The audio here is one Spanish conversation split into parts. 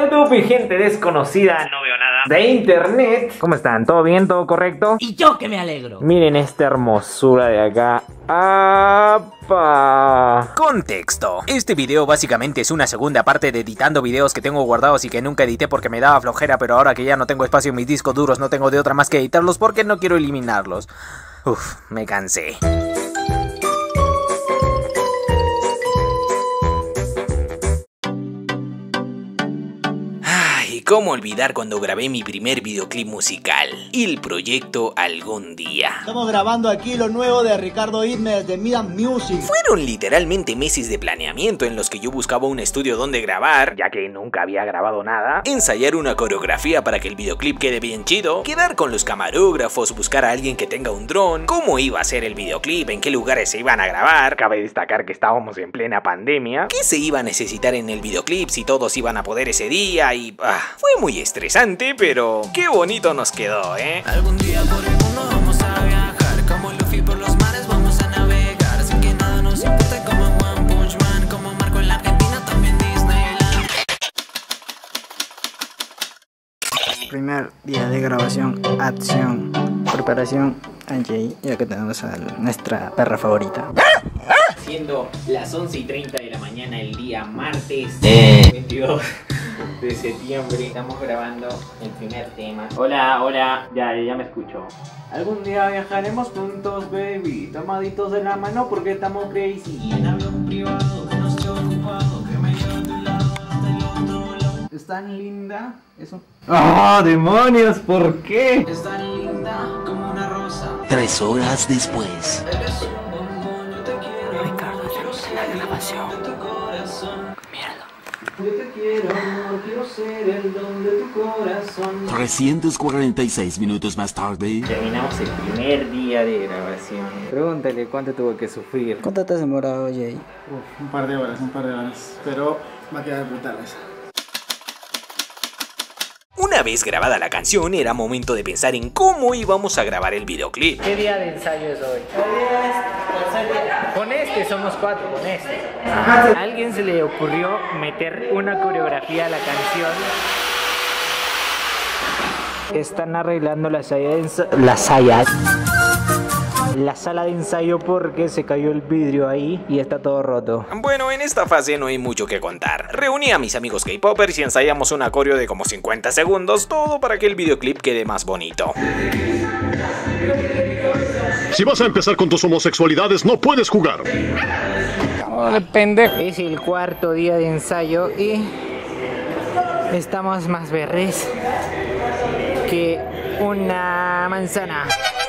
YouTube y gente desconocida, no veo nada de internet. ¿Cómo están? ¿Todo bien? ¿Todo correcto? Y yo que me alegro. Miren esta hermosura de acá. ¡Apa! Contexto. Este video básicamente es una segunda parte de editando videos que tengo guardados y que nunca edité porque me daba flojera, pero ahora que ya no tengo espacio en mis discos duros no tengo de otra más que editarlos porque no quiero eliminarlos. Uf, me cansé. ¿Cómo olvidar cuando grabé mi primer videoclip musical? El proyecto Algún Día. Estamos grabando aquí lo nuevo de Ricardo Idmes de Midan Music. Fueron literalmente meses de planeamiento en los que yo buscaba un estudio donde grabar, ya que nunca había grabado nada, ensayar una coreografía para que el videoclip quede bien chido, quedar con los camarógrafos, buscar a alguien que tenga un dron, cómo iba a ser el videoclip, en qué lugares se iban a grabar, cabe destacar que estábamos en plena pandemia, qué se iba a necesitar en el videoclip, si todos iban a poder ese día y... fue muy estresante, pero qué bonito nos quedó, ¿eh? Algún día por el mundo vamos a viajar, como Luffy por los mares vamos a navegar, sin que nada nos importe, como One Punch Man, como Marco en la Argentina, también Disneyland. Primer día de grabación, acción, preparación, Angie, ya que tenemos a nuestra perra favorita. Siendo las 11:30 de la mañana el día martes 22 de septiembre, estamos grabando el primer tema. Hola, ya me escucho. Algún día viajaremos juntos, baby, tomaditos de la mano porque estamos crazy. Y en avión privado que no esté ocupado, que me lleve a tu lado hasta el otro lado. ¿Es tan linda? Eso. ¡Oh, demonios! ¿Por qué? Es tan linda como una rosa. 3 horas después. Eres un bombón, yo te quiero. Ricardo, tenemos la grabación. De tu corazón. Míralo. Yo te quiero, amor, quiero ser el don de tu corazón. 346 minutos más tarde. Terminamos el primer día de grabación. Pregúntale cuánto tuvo que sufrir. ¿Cuánto te has demorado, Jay? Un par de horas. Pero va a quedar brutal esa. Una vez grabada la canción, era momento de pensar en cómo íbamos a grabar el videoclip. ¿Qué día de ensayo es hoy? Con este somos 4, con este. A alguien se le ocurrió meter una coreografía a la canción. Están arreglando la sala de ensayo porque se cayó el vidrio ahí y está todo roto. Bueno, en esta fase no hay mucho que contar. Reuní a mis amigos K-popers y ensayamos un coreo de como 50 segundos, todo para que el videoclip quede más bonito. Si vas a empezar con tus homosexualidades, no puedes jugar. Oh, de pendejo. Es el cuarto día de ensayo y estamos más verdes que una manzana.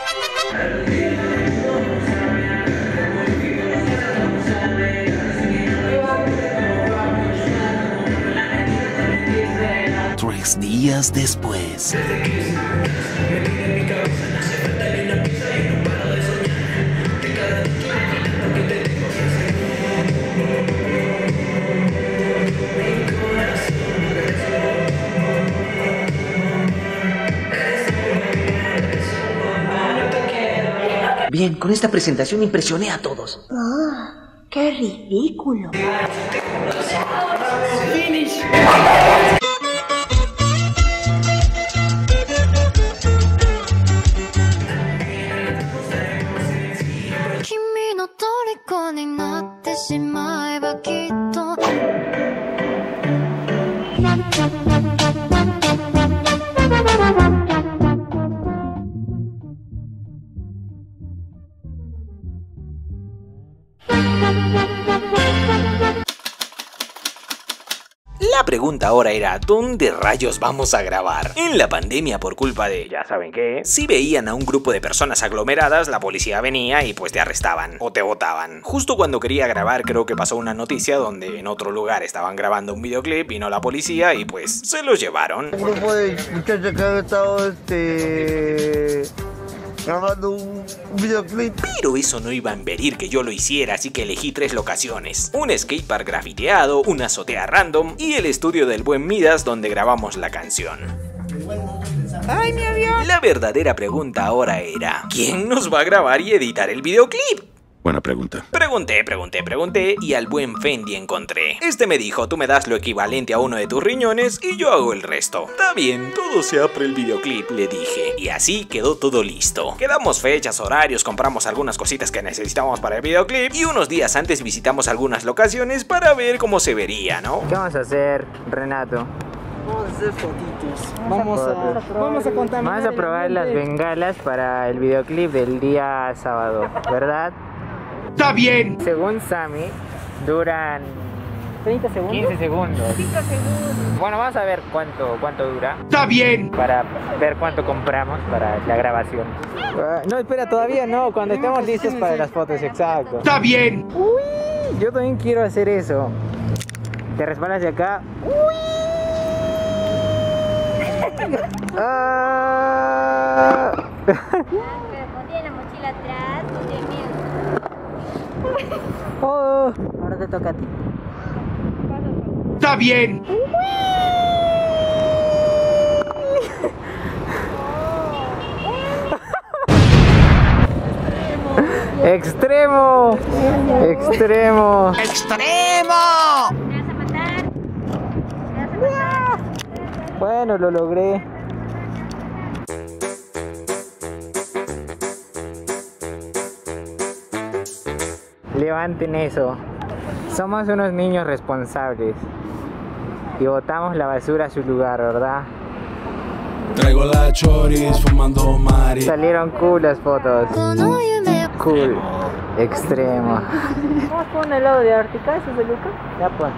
Tres días después. Bien, con esta presentación impresioné a todos. ¡Ah! ¡Qué ridículo! Finish. La pregunta ahora era, ¿dónde rayos vamos a grabar? En la pandemia, por culpa de ya saben qué, si veían a un grupo de personas aglomeradas, la policía venía y pues te arrestaban o te botaban. Justo cuando quería grabar, creo que pasó una noticia donde en otro lugar estaban grabando un videoclip, vino la policía y pues se los llevaron. Un grupo de muchachos que han estado grabando un videoclip. Pero eso no iba a impedir que yo lo hiciera, así que elegí 3 locaciones. Un skatepark grafiteado, una azotea random y el estudio del buen Midas donde grabamos la canción. ¡Ay, mi avión! La verdadera pregunta ahora era, ¿quién nos va a grabar y editar el videoclip? Buena pregunta. Pregunté y al buen Fendi encontré. Este me dijo, tú me das lo equivalente a uno de tus riñones y yo hago el resto. Está bien, todo sea por el videoclip, le dije. Y así quedó todo listo. Quedamos fechas, horarios, compramos algunas cositas que necesitábamos para el videoclip y unos días antes visitamos algunas locaciones para ver cómo se vería, ¿no? ¿Qué vamos a hacer, Renato? Vamos a hacer fotitos. Vamos a contaminar. Vamos a probar las bengalas para el videoclip del día sábado, ¿verdad? ¡Está bien! Según Sammy, duran 30 segundos. 15 segundos. 5 segundos. Bueno, vamos a ver cuánto dura. ¡Está bien! Para ver cuánto compramos para la grabación. No, espera, todavía no. Cuando estemos listos para las fotos, exacto. ¡Está bien! Uy, yo también quiero hacer eso. Te resbalas de acá. Uy. Ah. Ponte la mochila atrás, ponte miedo. Oh. Ahora te toca a ti. ¡Está bien! ¡Extremo! ¡Extremo! ¿Me vas a matar? ¿Me vas a matar? Bueno, lo logré. Levanten eso. Somos unos niños responsables y botamos la basura a su lugar, ¿verdad? Traigo la choris fumando mari. Salieron cool las fotos. Cool. Extremo. Vamos a poner el lado de Ártica, ¿eso es de Luca? Ya pues.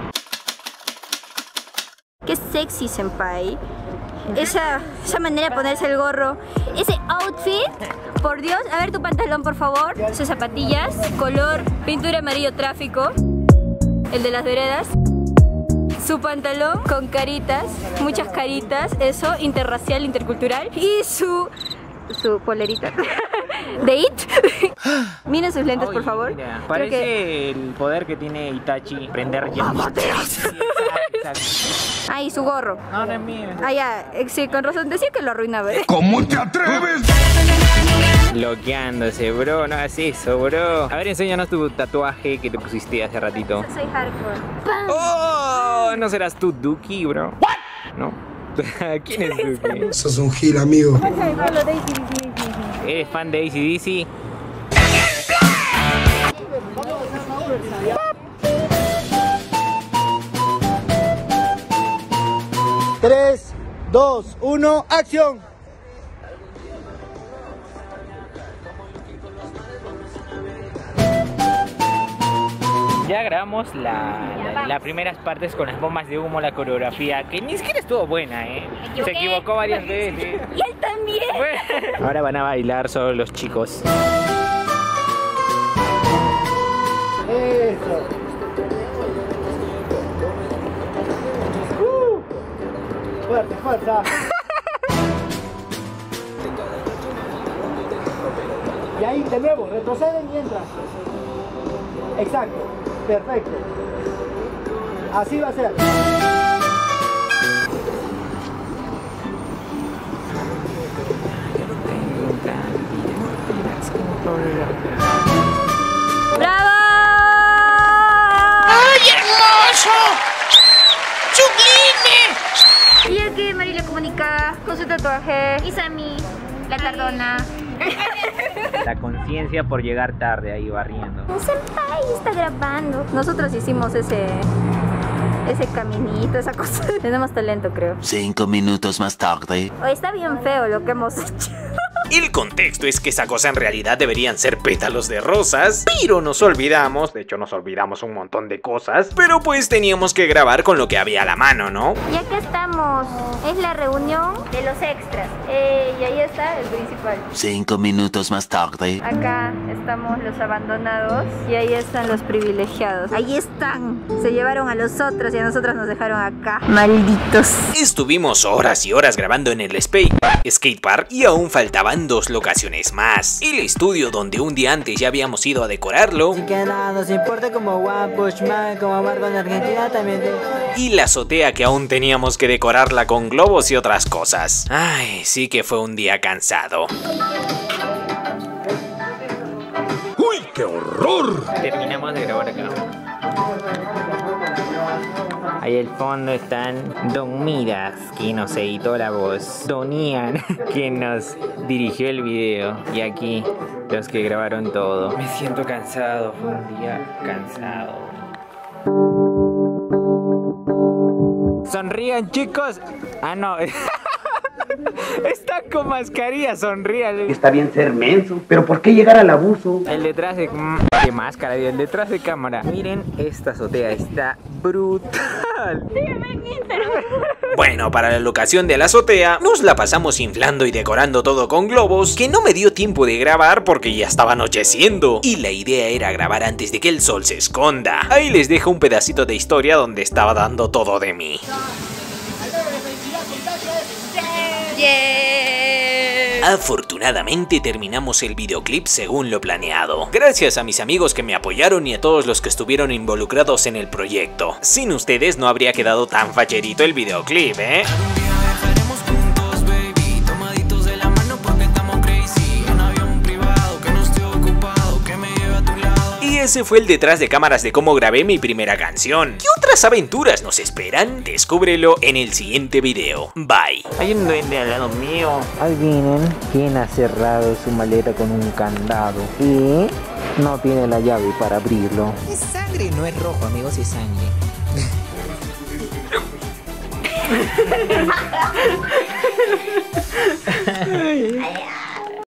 Qué sexy, senpai. Esa manera de ponerse el gorro. Ese outfit. Por Dios, a ver tu pantalón, por favor. Sus zapatillas, color pintura amarillo tráfico. El de las veredas. Su pantalón con caritas, muchas caritas, eso, interracial, intercultural. Y su polerita de It. Miren sus lentes, por favor. Mira, parece el poder que tiene Itachi, prender llamas. Ah, y su gorro. No, no es mío. Ah, ya, sí, con razón, decía que lo arruinaba. ¿Cómo te atreves? Bloqueándose, bro, no hagas eso, bro. A ver, enséñanos tu tatuaje que te pusiste hace ratito. Soy hardcore. ¡Oh! ¿No serás tú Duki, bro? ¿No? ¿Quién es Duki? Sos un gil, amigo. ¿Eres fan de AC/DC? 3, 2, 1, acción. Ya grabamos las primeras partes con las bombas de humo, la coreografía, que ni siquiera estuvo buena, ¿eh? Se equivocó varias veces. Y él también. Bueno, ahora van a bailar solo los chicos. Eso. Fuerte, fuerza. Y ahí de nuevo, retroceden y entran. Exacto, perfecto. Así va a ser. ¡Bravo! ¡Ay, hermoso! ¡Sublime! Y aquí Marila comunica con su tatuaje. Y Sammy, la tardona. La conciencia por llegar tarde ahí barriendo. Un senpai está grabando. Nosotros hicimos ese caminito, esa cosa. Tenemos talento, creo. 5 minutos más tarde. Hoy está bien feo lo que hemos hecho. El contexto es que esa cosa en realidad deberían ser pétalos de rosas, pero nos olvidamos, de hecho nos olvidamos un montón de cosas, pero pues teníamos que grabar con lo que había a la mano, ¿no? Y acá estamos, es la reunión de los extras. Y ahí está el principal. 5 minutos más tarde. Acá estamos los abandonados y ahí están los privilegiados. Ahí están, se llevaron a los otros y a nosotros nos dejaron acá. Malditos. Estuvimos horas y horas grabando en el skatepark y aún faltaban 2 locaciones más. El estudio donde un día antes ya habíamos ido a decorarlo. Así que nada nos importa como One Punch Man, como Marco en Argentina también. Y la azotea que aún teníamos que decorarla con globos y otras cosas. Ay, sí que fue un día cansado. ¡Uy, qué horror! terror! Terminamos de grabar acá. Ahí al fondo están Don Midas, que nos editó la voz, Don Ian, que nos dirigió el video, y aquí los que grabaron todo. Me siento cansado, fue un día cansado. Sonrían, chicos. Ah, no. Está con mascarilla, sonrían. Está bien ser menso, pero ¿por qué llegar al abuso? El detrás de... ¿Qué máscara? El detrás de cámara. Miren esta azotea, está brutal. Bueno, para la locación de la azotea, nos la pasamos inflando y decorando todo con globos, que no me dio tiempo de grabar porque ya estaba anocheciendo. Y la idea era grabar antes de que el sol se esconda. Ahí les dejo un pedacito de historia donde estaba dando todo de mí. Afortunadamente terminamos el videoclip según lo planeado. Gracias a mis amigos que me apoyaron y a todos los que estuvieron involucrados en el proyecto. Sin ustedes no habría quedado tan facherito el videoclip, ¿eh? Ese fue el detrás de cámaras de cómo grabé mi primera canción. ¿Qué otras aventuras nos esperan? Descúbrelo en el siguiente video. Bye. Hay un duende al lado mío. Adivinen quién ha cerrado su maleta con un candado y no tiene la llave para abrirlo. Es sangre, no es rojo, amigos, es sangre. Ay,